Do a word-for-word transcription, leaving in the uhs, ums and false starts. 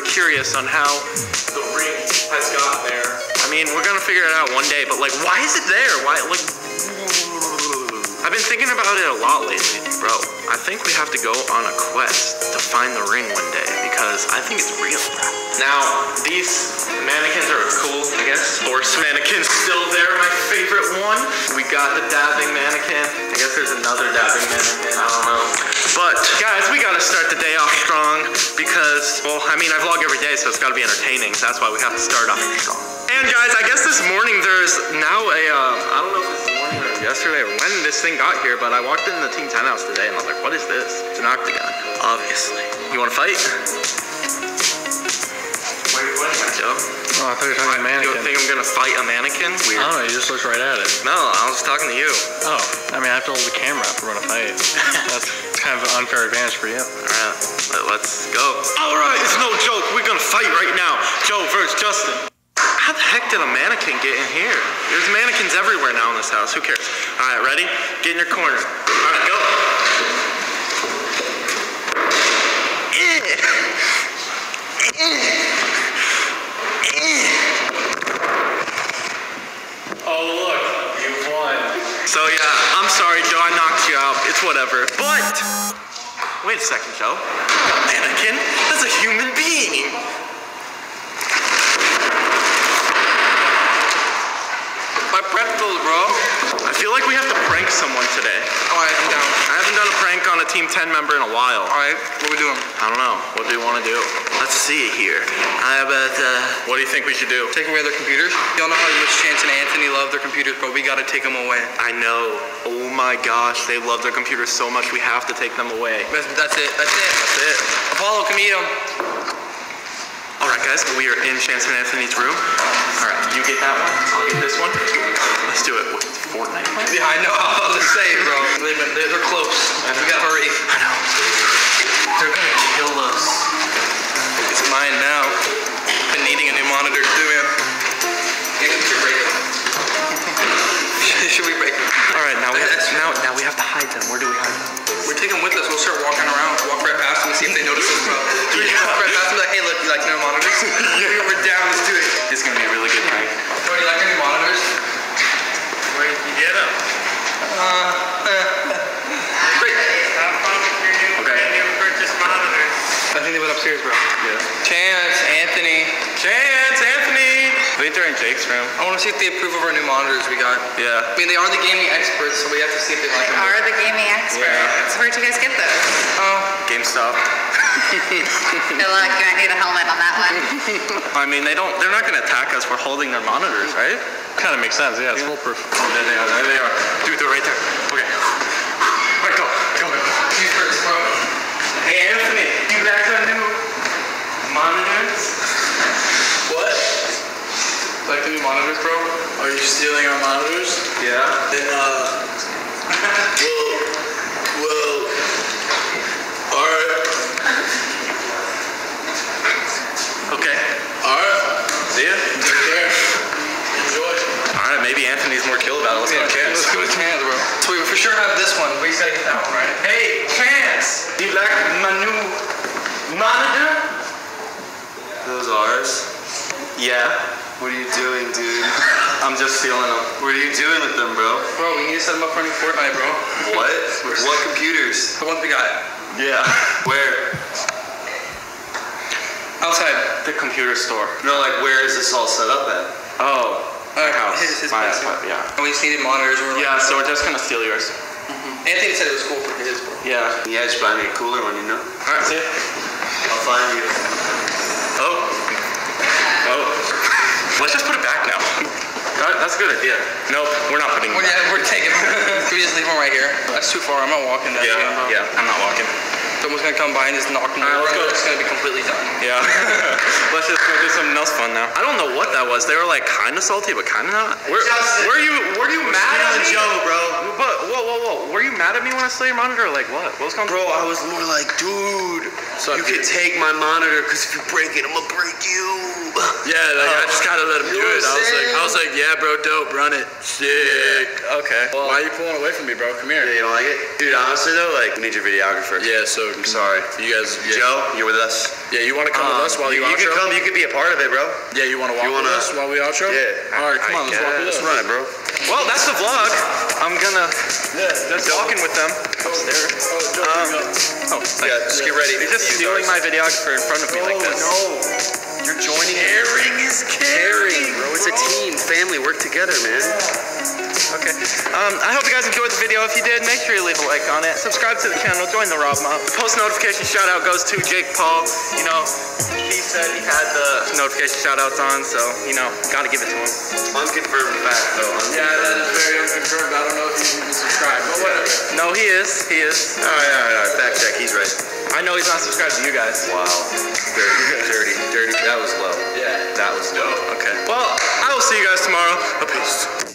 curious on how the ring has gotten there. I mean, we're gonna figure it out one day, but like, why is it there? Why, like, I've been thinking about it a lot lately. Bro, I think we have to go on a quest to find the ring one day because I think it's real. Now, these mannequins are cool, I guess. Horse mannequins still there, my favorite one. We got the dabbing mannequin. I guess there's another dabbing mannequin, I don't know. But, guys, we gotta start the day off strong because, well, I mean, I vlog every day, so it's gotta be entertaining, so that's why we have to start off strong. And guys, I guess this morning there's now a, uh, I don't know if this morning or yesterday or when this thing got here, but I walked in the Team ten house today and I was like, what is this? It's an octagon, obviously. You wanna fight? Where are you pointing at, Joe? Oh, I thought you were talking about a mannequin. You think I'm gonna fight a mannequin? Weird. I don't know, you just looked right at it. No, I was talking to you. Oh, I mean, I have to hold the camera if we're gonna fight. That's kind of an unfair advantage for you. Alright, let's go. Alright, it's no joke. We're gonna fight right now. Joe versus Justin. How the heck did a mannequin get in here? There's mannequins everywhere now in this house. Who cares? Alright, ready? Get in your corner. Alright, go. Oh, look. You won. So, yeah, I'm sorry, Joe. I knocked you out. It's whatever. But, wait a second, Joe. A mannequin? That's a human being. My pretzels, bro. I feel like we have to prank someone today. Alright, I'm down. I haven't done a prank on a Team ten member in a while. Alright, what are we doing? I don't know. What do you want to do? Let's see here. I bet, uh, what do you think we should do? Take away their computers? Y'all know how much Chance and Anthony love their computers, but we gotta take them away. I know. Oh my gosh, they love their computers so much, we have to take them away. That's, that's it, that's it. That's it. Apollo, come eat them. Alright guys, we are in Chance and Anthony's room. Alright, you get that one, I'll get this one. Let's do it. What, Fortnite? Yeah, I know, I was to say, bro. They're, they're close. We gotta hurry. I know. They're gonna kill us. It's mine now. Been needing a new monitor too, man. Yeah, we should break it. Should we break it? Alright, now we have now now we have to hide them. Where do we hide them? We take them with us. We'll start walking around. Walk right past them and see if they notice us, bro. Do we walk right past them like, hey, look, you like new monitors? Yeah, we're down. Let's do it. It's gonna be a really good prank. Bro, do you like new monitors? Where did you get them? Uh, great. Have fun with your new, Okay. brand new purchase monitors. I think they went upstairs, bro. Yeah. Chance, Anthony. Chance, Anthony! I think they're in Jake's room. I want to see if they approve of our new monitors we got. Yeah. I mean, they are the gaming experts, so we have to see if they like They them. are the gaming experts. Yeah. Where'd you guys get those? Oh, GameStop. Good luck, you might need a helmet on that one. I mean, they don't. They're not gonna attack us. We're holding their monitors, right? Kind of makes sense, yeah, it's foolproof. Oh, there they are. There they are. Dude, they're right there. Okay. All right, go. Go. Go. you first, bro. Hey, Anthony. You back on new monitors? What? Like the new monitors, bro? Are you stealing our monitors? Yeah. Then, uh, well, well, alright, Okay. alright, See ya. take care, enjoy. All right. Maybe Anthony's more chill about it. Let's go to Chance. Let's go with Chance, bro. So we for sure have this one. We just gotta get that one, right? Hey, Chance. Do you like my new monitor? Those ours? Yeah. What are you doing, dude? I'm just stealing them. What are you doing with them, bro? Bro, we need to set them up for a new Fortnite, bro. What? What computers? The ones we got. Yeah. Where? Outside. The computer store. No, like, where is this all set up at? Oh. My Uh, house. his- his My place, house. Yeah. And we just needed monitors. And we were Yeah. like, So we're just gonna steal yours. Anthony said it was cool for his, bro. Yeah. Yeah, just buy me a cooler one, you know? All right. See ya. I'll find you. Oh. Oh. Let's just put it back now. That, that's a good idea. Nope, we're not putting it Well, back. yeah, we're taking them. Can we just leave them right here? That's too far. I'm not walking that Yeah, again, bro. yeah, I'm not walking. Someone's gonna come by and just knock them All right, over. let's go. It's gonna be completely done. Yeah. Let's just go do something else fun now. I don't know what that was. They were like kind of salty, but kind of not. Were, were you were you mad at me? Joe, bro. But whoa, whoa, whoa. Were you mad at me when I stole your monitor? Or like what? What was going on? Bro, I was more like, dude, So you can take my monitor, because if you break it, I'm gonna break you. Yeah, like I just kind of let him You do know it. what I I'm was like, saying? I was like, yeah, bro, dope, run it. Sick. Okay. Well, Why are you pulling away from me, bro? Come Yeah, here. you don't like it? Dude, honestly though, like, we need your videographer. Yeah, so episode. I'm sorry. You guys, yeah. Joe, you're with us. Yeah, you want to come with us while you, you outro? can come. You can be a part of it, bro. Yeah, you want to walk You wanna- with us while we outro? Yeah. All right, come I on, let's walk with guess. us. Let's run it, bro. Well, that's the vlog. I'm gonna just walking with them upstairs. Um, oh, Yeah, just get ready. you're just stealing my videographer in front of me like this. No. You're joining. Caring is caring, bro. It's a team. Family. Work together, man. Okay. Um, I hope you guys enjoyed the video. If you did, make sure you leave a like on it. Subscribe to the channel. Join the Rob Mob. Post notification shout out goes to Jake Paul. You know, he said he had the notification shout outs on, so, you know, gotta give it to him. Unconfirmed fact, though. Yeah, that is very unconfirmed. I don't know if he's even subscribed, but whatever. No, he is. He is. All right, all right, all right. Fact check. He's right. I know he's not subscribed to you guys. Wow. Dirty, dirty, dirty. That was low. Yeah. That was low. Okay. Well, I will see you guys tomorrow. Peace.